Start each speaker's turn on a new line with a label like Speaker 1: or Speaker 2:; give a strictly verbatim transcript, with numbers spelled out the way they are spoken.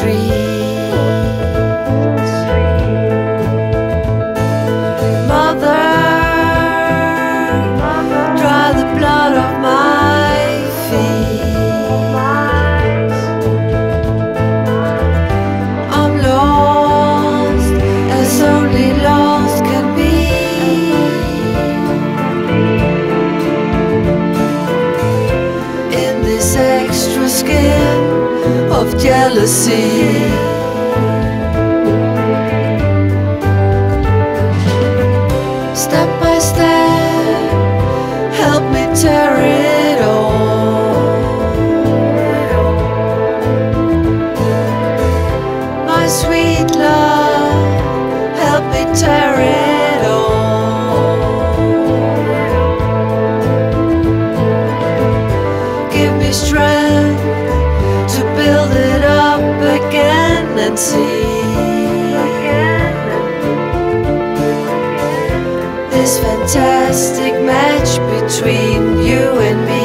Speaker 1: sweet. Mother, dry the blood of my feet. I'm lost as only lost can be. In this extra skin of jealousy. Step by step, help me tear it all. My sweet love, help me tear it all. Give me strength to build it up again and see this fantastic match between you and me.